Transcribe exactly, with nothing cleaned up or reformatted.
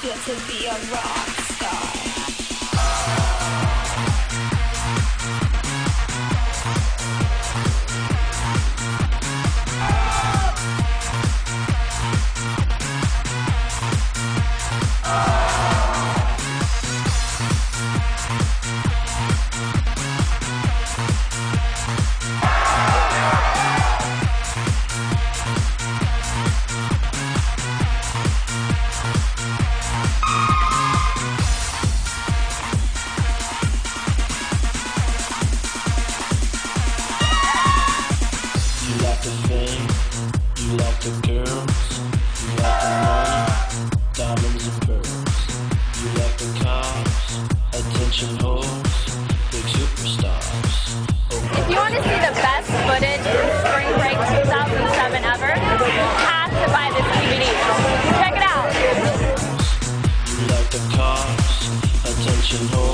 feel to be a rock star? The fame, you like the girls, you like the money, diamonds and pearls. You like the cars, attention whores, big superstars. Oh. If you want to see the best footage from Spring Break two thousand seven ever, you have to buy this D V D. Check it out. You like the cars, attention whores.